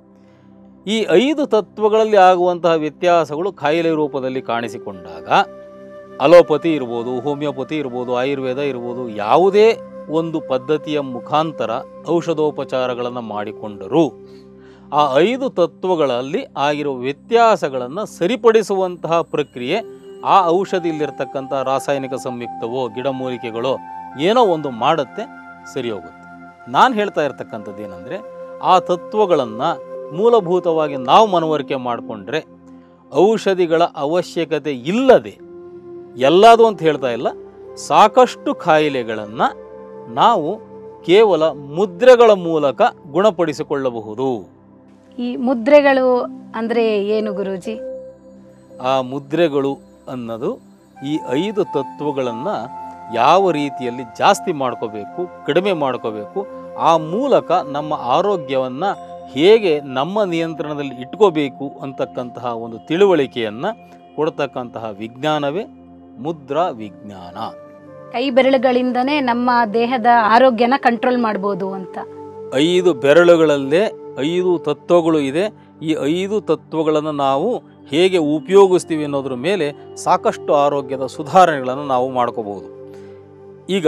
ಈ 5 ತತ್ವಗಳಲ್ಲಿ ಆಗುವಂತಹ ವ್ಯತ್ಯಾಸಗಳು ಕಾಯಿಲೆ ರೂಪದಲ್ಲಿ ಕಾಣಿಸಿಕೊಂಡಾಗ ಅಲೋಪತಿ ಇರ್ಬೋದು, ಹೋಮಿಯೋಪತಿ ಇರ್ಬೋದು, ಆಯುರ್ವೇದ ಇರ್ಬೋದು, ಯಾವುದೇ ಒಂದು ಪದ್ಧತಿಯ ಮುಖಾಂತರ ಔಷಧೋಪಚಾರಗಳನ್ನು ಮಾಡಿಕೊಂಡರೂ ಆ 5 ತತ್ವಗಳಲ್ಲಿ ಆಗಿರುವ ವ್ಯತ್ಯಾಸಗಳನ್ನು ಸರಿಪಡಿಸುವಂತಹ ಪ್ರಕ್ರಿಯೆ ಆ ಔಷಧಿಯಲ್ಲಿರ್ತಕ್ಕಂಥ ರಾಸಾಯನಿಕ ಸಂಯುಕ್ತವೋ ಗಿಡಮೂಲಿಕೆಗಳೋ ಏನೋ ಒಂದು ಮಾಡುತ್ತೆ, ಸರಿ ಹೋಗುತ್ತೆ. ನಾನು ಹೇಳ್ತಾ ಇರ್ತಕ್ಕಂಥದ್ದು ಏನಂದರೆ, ಆ ತತ್ವಗಳನ್ನು ಮೂಲಭೂತವಾಗಿ ನಾವು ಮನವರಿಕೆ ಮಾಡಿಕೊಂಡ್ರೆ ಔಷಧಿಗಳ ಅವಶ್ಯಕತೆ ಇಲ್ಲದೆ, ಎಲ್ಲದು ಅಂತ ಹೇಳ್ತಾ ಇಲ್ಲ, ಸಾಕಷ್ಟು ಕಾಯಿಲೆಗಳನ್ನು ನಾವು ಕೇವಲ ಮುದ್ರೆಗಳ ಮೂಲಕ ಗುಣಪಡಿಸಿಕೊಳ್ಳಬಹುದು. ಈ ಮುದ್ರೆಗಳು ಅಂದರೆ ಏನು ಗುರೂಜಿ? ಆ ಮುದ್ರೆಗಳು ಅನ್ನೋದು ಈ 5 ತತ್ವಗಳನ್ನು ಯಾವ ರೀತಿಯಲ್ಲಿ ಜಾಸ್ತಿ ಮಾಡ್ಕೋಬೇಕು, ಕಡಿಮೆ ಮಾಡ್ಕೋಬೇಕು, ಆ ಮೂಲಕ ನಮ್ಮ ಆರೋಗ್ಯವನ್ನು ಹೇಗೆ ನಮ್ಮ ನಿಯಂತ್ರಣದಲ್ಲಿ ಇಟ್ಕೋಬೇಕು ಅಂತಕ್ಕಂತಹ ಒಂದು ತಿಳುವಳಿಕೆಯನ್ನು ಕೊಡ್ತಕ್ಕಂತಹ ವಿಜ್ಞಾನವೇ ಮುದ್ರಾ ವಿಜ್ಞಾನ. ಕೈ ಬೆರಳುಗಳಿಂದನೇ ನಮ್ಮ ದೇಹದ ಆರೋಗ್ಯನ ಕಂಟ್ರೋಲ್ ಮಾಡ್ಬೋದು ಅಂತ. 5 ಬೆರಳುಗಳಲ್ಲೇ 5 ತತ್ವಗಳು ಇದೆ. ಈ 5 ತತ್ವಗಳನ್ನು ನಾವು ಹೇಗೆ ಉಪಯೋಗಿಸ್ತೀವಿ ಅನ್ನೋದ್ರ ಮೇಲೆ ಸಾಕಷ್ಟು ಆರೋಗ್ಯದ ಸುಧಾರಣೆಗಳನ್ನು ನಾವು ಮಾಡ್ಕೋಬಹುದು. ಈಗ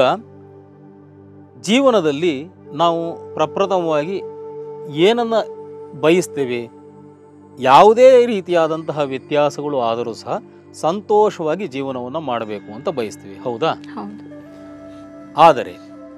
ಜೀವನದಲ್ಲಿ ನಾವು ಪ್ರಪ್ರಥಮವಾಗಿ ಏನನ್ನು ಬಯಸ್ತೇವೆ, ಯಾವುದೇ ರೀತಿಯಾದಂತಹ ವ್ಯತ್ಯಾಸಗಳು ಆದರೂ ಸಹ ಸಂತೋಷವಾಗಿ ಜೀವನವನ್ನು ಮಾಡಬೇಕು ಅಂತ ಬಯಸ್ತೀವಿ, ಹೌದಾ? ಆದರೆ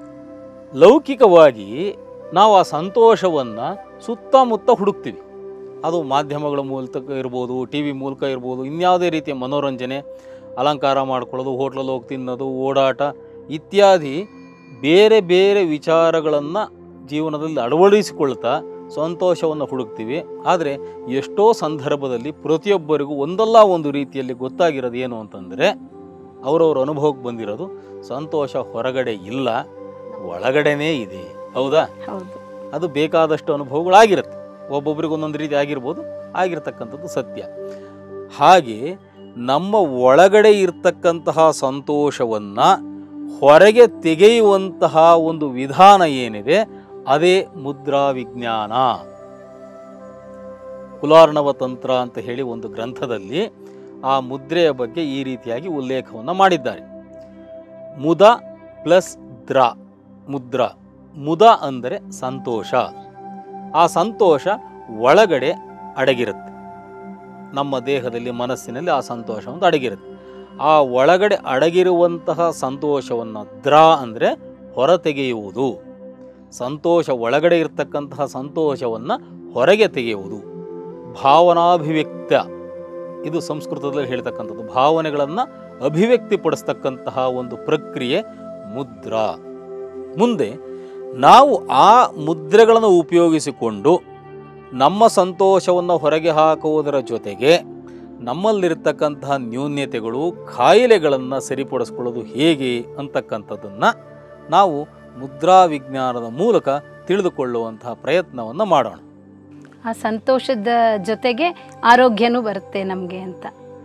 ಲೌಕಿಕವಾಗಿ ನಾವು ಆ ಸಂತೋಷವನ್ನು ಸುತ್ತಮುತ್ತ ಹುಡುಕ್ತೀವಿ. ಅದು ಮಾಧ್ಯಮಗಳ ಮೂಲಕ ಇರ್ಬೋದು, ಟಿ ವಿ ಮೂಲಕ ಇರ್ಬೋದು, ಇನ್ಯಾವುದೇ ರೀತಿಯ ಮನೋರಂಜನೆ, ಅಲಂಕಾರ ಮಾಡ್ಕೊಳ್ಳೋದು, ಹೋಟ್ಲಲ್ಲಿ ಹೋಗಿ ತಿನ್ನೋದು, ಓಡಾಟ ಇತ್ಯಾದಿ ಬೇರೆ ಬೇರೆ ವಿಚಾರಗಳನ್ನು ಜೀವನದಲ್ಲಿ ಅಳವಡಿಸಿಕೊಳ್ತಾ ಸಂತೋಷವನ್ನು ಹುಡುಕ್ತೀವಿ. ಆದರೆ ಎಷ್ಟೋ ಸಂದರ್ಭದಲ್ಲಿ ಪ್ರತಿಯೊಬ್ಬರಿಗೂ ಒಂದಲ್ಲ ಒಂದು ರೀತಿಯಲ್ಲಿ ಗೊತ್ತಾಗಿರೋದು ಏನು ಅಂತಂದರೆ, ಅವರವ್ರ ಅನುಭವಕ್ಕೆ ಬಂದಿರೋದು ಸಂತೋಷ ಹೊರಗಡೆ ಇಲ್ಲ, ಒಳಗಡೆನೇ ಇದೆ, ಹೌದಾ? ಅದು ಬೇಕಾದಷ್ಟು ಅನುಭವಗಳಾಗಿರುತ್ತೆ. ಒಬ್ಬೊಬ್ರಿಗೆ ಒಂದೊಂದು ರೀತಿ ಆಗಿರ್ಬೋದು, ಆಗಿರ್ತಕ್ಕಂಥದ್ದು ಸತ್ಯ. ಹಾಗೆ ನಮ್ಮ ಒಳಗಡೆ ಇರ್ತಕ್ಕಂತಹ ಸಂತೋಷವನ್ನು ಹೊರಗೆ ತೆಗೆಯುವಂತಹ ಒಂದು ವಿಧಾನ ಏನಿದೆ ಅದೇ ಮುದ್ರಾ ವಿಜ್ಞಾನ. ಕುಲಾರ್ಣವ ತಂತ್ರ ಅಂತ ಹೇಳಿ ಒಂದು ಗ್ರಂಥದಲ್ಲಿ ಆ ಮುದ್ರೆಯ ಬಗ್ಗೆ ಈ ರೀತಿಯಾಗಿ ಉಲ್ಲೇಖವನ್ನು ಮಾಡಿದ್ದಾರೆ. ಮುದ ಪ್ಲಸ್ ದ್ರ, ಮುದ್ರಾ. ಮುದ ಅಂದರೆ ಸಂತೋಷ. ಆ ಸಂತೋಷ ಒಳಗಡೆ ಅಡಗಿರುತ್ತೆ, ನಮ್ಮ ದೇಹದಲ್ಲಿ ಮನಸ್ಸಿನಲ್ಲಿ ಆ ಸಂತೋಷ ಒಂದು ಅಡಗಿರುತ್ತೆ. ಆ ಒಳಗಡೆ ಅಡಗಿರುವಂತಹ ಸಂತೋಷವನ್ನು ದ್ರ ಅಂದರೆ ಹೊರತೆಗೆಯುವುದು. ಸಂತೋಷ ಒಳಗಡೆ ಇರತಕ್ಕಂತಹ ಸಂತೋಷವನ್ನು ಹೊರಗೆ ತೆಗೆಯುವುದು. ಭಾವನಾಭಿವ್ಯಕ್ತ, ಇದು ಸಂಸ್ಕೃತದಲ್ಲಿ ಹೇಳ್ತಕ್ಕಂಥದ್ದು. ಭಾವನೆಗಳನ್ನು ಅಭಿವ್ಯಕ್ತಿಪಡಿಸ್ತಕ್ಕಂತಹ ಒಂದು ಪ್ರಕ್ರಿಯೆ ಮುದ್ರಾ. ಮುಂದೆ ನಾವು ಆ ಮುದ್ರೆಗಳನ್ನು ಉಪಯೋಗಿಸಿಕೊಂಡು ನಮ್ಮ ಸಂತೋಷವನ್ನು ಹೊರಗೆ ಹಾಕುವುದರ ಜೊತೆಗೆ ನಮ್ಮಲ್ಲಿರ್ತಕ್ಕಂತಹ ನ್ಯೂನ್ಯತೆಗಳು, ಕಾಯಿಲೆಗಳನ್ನು ಸರಿಪಡಿಸ್ಕೊಳ್ಳೋದು ಹೇಗೆ ಅಂತಕ್ಕಂಥದ್ದನ್ನು ನಾವು ಮುದ್ರಾ ವಿಜ್ಞಾನದ ಮೂಲಕ ತಿಳಿದುಕೊಳ್ಳುವಂತಹ ಪ್ರಯತ್ನವನ್ನು ಮಾಡೋಣ. ಆ ಸಂತೋಷದ ಜೊತೆಗೆ ಆರೋಗ್ಯನೂ ಬರುತ್ತೆ ನಮಗೆ ಅಂತ.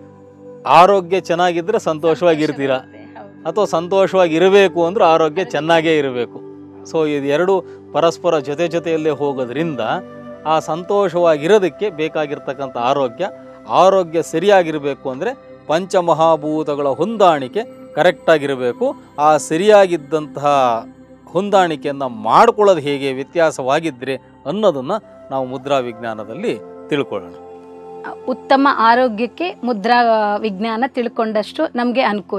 ಆರೋಗ್ಯ ಚೆನ್ನಾಗಿದ್ದರೆ ಸಂತೋಷವಾಗಿರ್ತೀರಾ, ಅಥವಾ ಸಂತೋಷವಾಗಿರಬೇಕು ಅಂದ್ರೆ ಆರೋಗ್ಯ ಚೆನ್ನಾಗೇ ಇರಬೇಕು. ಸೊ ಇದೆರಡು ಪರಸ್ಪರ ಜೊತೆಯಲ್ಲೇ ಹೋಗೋದ್ರಿಂದ ಆ ಸಂತೋಷವಾಗಿರೋದಕ್ಕೆ ಬೇಕಾಗಿರ್ತಕ್ಕಂಥ ಆರೋಗ್ಯ ಸರಿಯಾಗಿರಬೇಕು ಅಂದರೆ ಪಂಚಮಹಾಭೂತಗಳ ಹೊಂದಾಣಿಕೆ ಕರೆಕ್ಟಾಗಿರಬೇಕು. ಆ ಸರಿಯಾಗಿದ್ದಂತಹ ಹೊಂದಾಣಿಕೆಯನ್ನು ಮಾಡ್ಕೊಳ್ಳೋದು ಹೇಗೆ, ವ್ಯತ್ಯಾಸವಾಗಿದ್ದರೆ ಅನ್ನೋದನ್ನು ನಾವು ಮುದ್ರಾ ವಿಜ್ಞಾನದಲ್ಲಿ ತಿಳ್ಕೊಳ್ಳೋಣ. ಉತ್ತಮ ಆರೋಗ್ಯಕ್ಕೆ ಮುದ್ರಾ ವಿಜ್ಞಾನ ತಿಳ್ಕೊಂಡಷ್ಟು ನಮಗೆ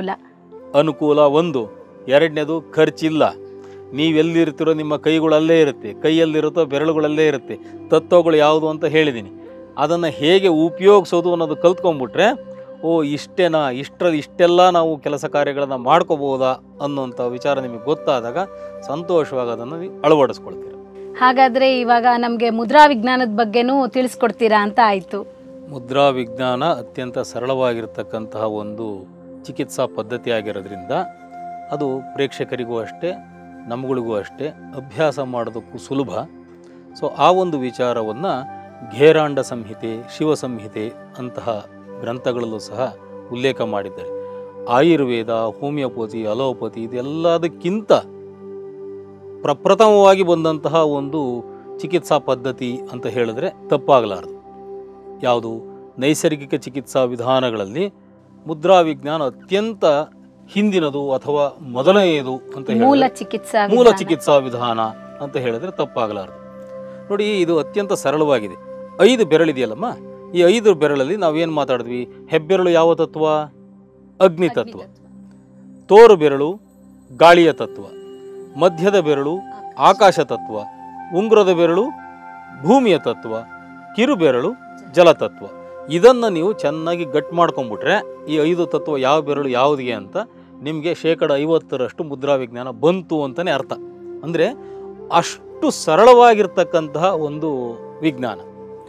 ಅನುಕೂಲ ಒಂದು. ಎರಡನೇದು ಖರ್ಚಿಲ್ಲ. ನೀವೆಲ್ಲಿರ್ತಿರೋ ನಿಮ್ಮ ಕೈಗಳಲ್ಲೇ ಇರುತ್ತೆ, ಕೈಯಲ್ಲಿರುತ್ತೋ ಬೆರಳುಗಳಲ್ಲೇ ಇರುತ್ತೆ. ತತ್ವಗಳು ಯಾವುದು ಅಂತ ಹೇಳಿದ್ದೀನಿ. ಅದನ್ನು ಹೇಗೆ ಉಪಯೋಗಿಸೋದು ಅನ್ನೋದು ಕಲ್ತ್ಕೊಂಡ್ಬಿಟ್ರೆ, ಇಷ್ಟೇನಾ, ಇಷ್ಟೆಲ್ಲ ನಾವು ಕೆಲಸ ಕಾರ್ಯಗಳನ್ನು ಮಾಡ್ಕೋಬೋದಾ ಅನ್ನೋಂಥ ವಿಚಾರ ನಿಮಗೆ ಗೊತ್ತಾದಾಗ ಸಂತೋಷವಾಗಿ ಅದನ್ನು ನೀವು ಅಳವಡಿಸ್ಕೊಳ್ತೀರ. ಹಾಗಾದರೆ ಇವಾಗ ನಮಗೆ ಮುದ್ರಾ ವಿಜ್ಞಾನದ ಬಗ್ಗೆನೂ ತಿಳಿಸ್ಕೊಡ್ತೀರಾ ಅಂತ ಆಯಿತು. ಮುದ್ರಾ ವಿಜ್ಞಾನ ಅತ್ಯಂತ ಸರಳವಾಗಿರ್ತಕ್ಕಂತಹ ಒಂದು ಚಿಕಿತ್ಸಾ ಪದ್ಧತಿ ಆಗಿರೋದ್ರಿಂದ ಅದು ಪ್ರೇಕ್ಷಕರಿಗೂ ಅಷ್ಟೇ, ನಮ್ಮಗಳಿಗೂ ಅಷ್ಟೇ ಅಭ್ಯಾಸ ಮಾಡೋದಕ್ಕೂ ಸುಲಭ. ಸೊ ಆ ಒಂದು ವಿಚಾರವನ್ನು ಘೇರಾಂಡ ಸಂಹಿತೆ, ಶಿವ ಸಂಹಿತೆ ಅಂತಹ ಗ್ರಂಥಗಳಲ್ಲೂ ಸಹ ಉಲ್ಲೇಖ ಮಾಡಿದ್ದಾರೆ. ಆಯುರ್ವೇದ, ಹೋಮಿಯೋಪತಿ, ಅಲೋಪತಿ ಇದೆಲ್ಲದಕ್ಕಿಂತ ಪ್ರಪ್ರಥಮವಾಗಿ ಬಂದಂತಹ ಒಂದು ಚಿಕಿತ್ಸಾ ಪದ್ಧತಿ ಅಂತ ಹೇಳಿದ್ರೆ ತಪ್ಪಾಗಲಾರದು. ಯಾವುದು? ನೈಸರ್ಗಿಕ ಚಿಕಿತ್ಸಾ ವಿಧಾನಗಳಲ್ಲಿ ಮುದ್ರಾ ವಿಜ್ಞಾನ ಅತ್ಯಂತ ಹಿಂದಿನದು ಅಥವಾ ಮೊದಲನೆಯದು ಅಂತ ಮೂಲ ಚಿಕಿತ್ಸಾ ವಿಧಾನ ಅಂತ ಹೇಳಿದ್ರೆ ತಪ್ಪಾಗಲಾರದು. ನೋಡಿ, ಇದು ಅತ್ಯಂತ ಸರಳವಾಗಿದೆ. 5 ಬೆರಳಿದೆಯಲ್ಲಮ್ಮ, ಈ 5 ಬೆರಳಲ್ಲಿ ನಾವೇನು ಮಾತಾಡಿದ್ವಿ? ಹೆಬ್ಬೆರಳು ಯಾವ ತತ್ವ? ಅಗ್ನಿ ತತ್ವ. ತೋರು ಬೆರಳು ಗಾಳಿಯ ತತ್ವ. ಮಧ್ಯದ ಬೆರಳು ಆಕಾಶ ತತ್ವ. ಉಂಗುರದ ಬೆರಳು ಭೂಮಿಯ ತತ್ವ. ಕಿರು ಬೆರಳು ಜಲತತ್ವ. ಇದನ್ನು ನೀವು ಚೆನ್ನಾಗಿ ಗಟ್ ಮಾಡ್ಕೊಂಡ್ಬಿಟ್ರೆ ಈ 5 ತತ್ವ ಯಾವ ಬೆರಳು ಯಾವುದಿಗೆ ಅಂತ ನಿಮಗೆ 50% ಮುದ್ರಾ ವಿಜ್ಞಾನ ಬಂತು ಅಂತಲೇ ಅರ್ಥ. ಅಂದರೆ ಅಷ್ಟು ಸರಳವಾಗಿರ್ತಕ್ಕಂತಹ ಒಂದು ವಿಜ್ಞಾನ.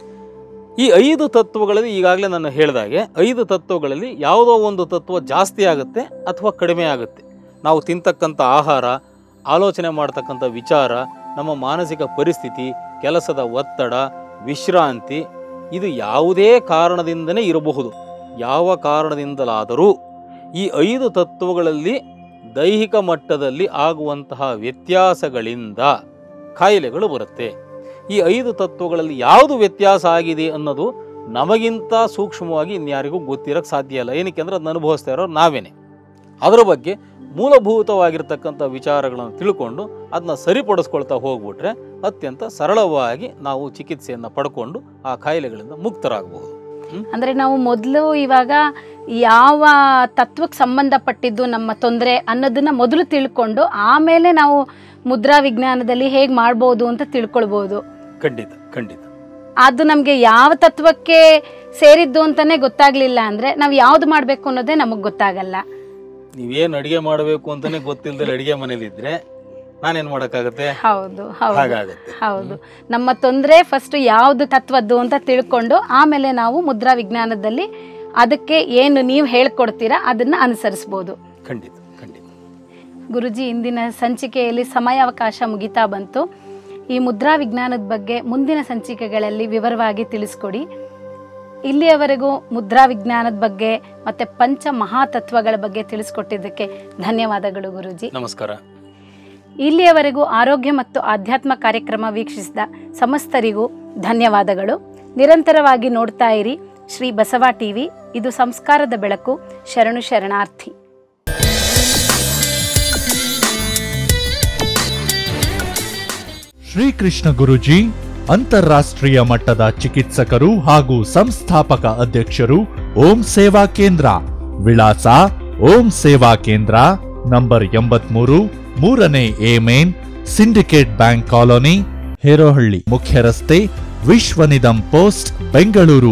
ಈ 5 ತತ್ವಗಳಲ್ಲಿ ಈಗಾಗಲೇ ನಾನು ಹೇಳಿದಾಗೆ 5 ತತ್ವಗಳಲ್ಲಿ ಯಾವುದೋ ಒಂದು ತತ್ವ ಜಾಸ್ತಿ ಆಗುತ್ತೆ ಅಥವಾ ಕಡಿಮೆ ಆಗುತ್ತೆ. ನಾವು ತಿಂತಕ್ಕಂಥ ಆಹಾರ, ಆಲೋಚನೆ ಮಾಡ್ತಕ್ಕಂಥ ವಿಚಾರ, ನಮ್ಮ ಮಾನಸಿಕ ಪರಿಸ್ಥಿತಿ, ಕೆಲಸದ ಒತ್ತಡ, ವಿಶ್ರಾಂತಿ, ಇದು ಯಾವುದೇ ಕಾರಣದಿಂದನೇ ಇರಬಹುದು. ಯಾವ ಕಾರಣದಿಂದಲಾದರೂ ಈ 5 ತತ್ವಗಳಲ್ಲಿ ದೈಹಿಕ ಮಟ್ಟದಲ್ಲಿ ಆಗುವಂತಹ ವ್ಯತ್ಯಾಸಗಳಿಂದ ಕಾಯಿಲೆಗಳು ಬರುತ್ತೆ. ಈ 5 ತತ್ವಗಳಲ್ಲಿ ಯಾವುದು ವ್ಯತ್ಯಾಸ ಆಗಿದೆ ಅನ್ನೋದು ನಮಗಿಂತ ಸೂಕ್ಷ್ಮವಾಗಿ ಇನ್ಯಾರಿಗೂ ಗೊತ್ತಿರೋಕ್ಕೆ ಸಾಧ್ಯ ಇಲ್ಲ. ಏನಕ್ಕೆ ಅಂದರೆ ಅದನ್ನು ಅನುಭವಿಸ್ತಾ ಇರೋರು ನಾವೇನೆ. ಅದರ ಬಗ್ಗೆ ಮೂಲಭೂತವಾಗಿರ್ತಕ್ಕಂಥ ವಿಚಾರಗಳನ್ನು ತಿಳ್ಕೊಂಡು ಅದನ್ನ ಸರಿಪಡಿಸ್ಕೊಳ್ತಾ ಹೋಗ್ಬಿಟ್ರೆ ಅತ್ಯಂತ ಸರಳವಾಗಿ ನಾವು ಚಿಕಿತ್ಸೆಯನ್ನು ಪಡ್ಕೊಂಡು ಆ ಕಾಯಿಲೆಗಳಿಂದ ಮುಕ್ತರಾಗಬಹುದು. ಅಂದರೆ ನಾವು ಮೊದಲು ಇವಾಗ ಯಾವ ತತ್ವಕ್ಕೆ ಸಂಬಂಧಪಟ್ಟಿದ್ದು ನಮ್ಮ ತೊಂದರೆ ಅನ್ನೋದನ್ನ ಮೊದಲು ತಿಳ್ಕೊಂಡು ಆಮೇಲೆ ನಾವು ಮುದ್ರಾ ವಿಜ್ಞಾನದಲ್ಲಿ ಹೇಗೆ ಮಾಡ್ಬೋದು ಅಂತ ತಿಳ್ಕೊಳ್ಬೋದು. ಖಂಡಿತ ಖಂಡಿತ. ಅದು ನಮಗೆ ಯಾವ ತತ್ವಕ್ಕೆ ಸೇರಿದ್ದು ಅಂತಾನೆ ಗೊತ್ತಾಗ್ಲಿಲ್ಲ ಅಂದರೆ ನಾವು ಯಾವ್ದು ಮಾಡಬೇಕು ಅನ್ನೋದೇ ನಮಗೆ ಗೊತ್ತಾಗಲ್ಲ. ನೀವೇನು ಅಡಿಗೆ ಮಾಡಬೇಕು ಅಂತಾನೆ ಗೊತ್ತಿಲ್ಲದೆ ಅಡಿಗೆ ಮನೇಲಿದ್ರೆ ನಾನೇನು ಮಾಡೋಕ್ಕಾಗತ್ತೆ? ಹೌದು ಹೌದು. ನಮ್ಮ ತೊಂದರೆ ಫಸ್ಟ್ ಯಾವ್ದು ತತ್ವದ್ದು ಅಂತ ತಿಳ್ಕೊಂಡು ಆಮೇಲೆ ನಾವು ಮುದ್ರಾ ವಿಜ್ಞಾನದಲ್ಲಿ ಅದಕ್ಕೆ ಏನು ನೀವು ಹೇಳ್ಕೊಡ್ತೀರಾ ಅದನ್ನ ಅನುಸರಿಸ್ಬೋದು. ಖಂಡಿತ ಖಂಡಿತ. ಗುರುಜಿ, ಇಂದಿನ ಸಂಚಿಕೆಯಲ್ಲಿ ಸಮಯಾವಕಾಶ ಮುಗಿತಾ ಬಂತು. ಈ ಮುದ್ರಾ ವಿಜ್ಞಾನದ ಬಗ್ಗೆ ಮುಂದಿನ ಸಂಚಿಕೆಗಳಲ್ಲಿ ವಿವರವಾಗಿ ತಿಳಿಸ್ಕೊಡಿ. ಇಲ್ಲಿಯವರೆಗೂ ಮುದ್ರಾ ವಿಜ್ಞಾನದ ಬಗ್ಗೆ ಮತ್ತೆ ಪಂಚ ಮಹಾತತ್ವಗಳ ಬಗ್ಗೆ ತಿಳಿಸ್ಕೊಟ್ಟಿದ್ದಕ್ಕೆ ಧನ್ಯವಾದಗಳು ಗುರುಜಿ. ನಮಸ್ಕಾರ. ಇಲ್ಲಿಯವರೆಗೂ ಆರೋಗ್ಯ ಮತ್ತು ಆಧ್ಯಾತ್ಮ ಕಾರ್ಯಕ್ರಮ ವೀಕ್ಷಿಸಿದ ಸಮಸ್ತರಿಗೂ ಧನ್ಯವಾದಗಳು. ನಿರಂತರವಾಗಿ ನೋಡ್ತಾ ಇರಿ ಶ್ರೀ ಬಸವ ಟಿವಿ. ಇದು ಸಂಸ್ಕಾರದ ಬೆಳಕು. ಶರಣು ಶರಣಾರ್ಥಿ. ಶ್ರೀಕೃಷ್ಣ ಗುರೂಜಿ ಅಂತಾರಾಷ್ಟ್ರೀಯ ಮಟ್ಟದ ಚಿಕಿತ್ಸಕರು ಹಾಗೂ ಸಂಸ್ಥಾಪಕ ಅಧ್ಯಕ್ಷರು, ಓಂ ಸೇವಾ ಕೇಂದ್ರ. ವಿಳಾಸ: ಓಂ ಸೇವಾ ಕೇಂದ್ರ, ನಂಬರ್ 83, 3ನೇ A main, Syndicate Bank colony, Herohalli. ಮುಖ್ಯ ರಸ್ತೆ, ವಿಶ್ವನಿಧಂ ಪೋಸ್ಟ್, ಬೆಂಗಳೂರು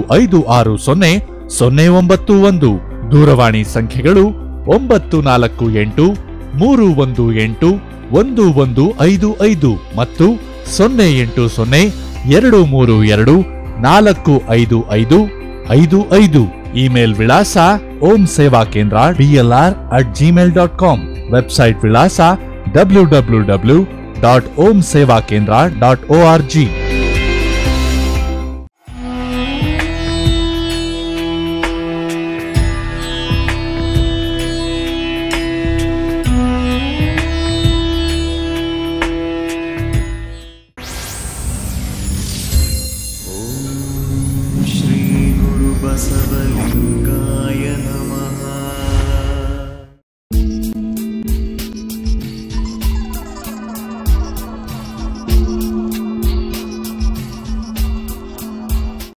560091. ದೂರವಾಣಿ ಸಂಖ್ಯೆಗಳು 948 318 1155 ಮತ್ತು 080 232 45555. ಇಮೇಲ್ ವಿಳಾಸ omsevakendra@gmail.com. ವೆಬ್ಸೈಟ್ ವಿಳಾಸ www.omsevakendra.org. श्री गुरु बसवलिंगाय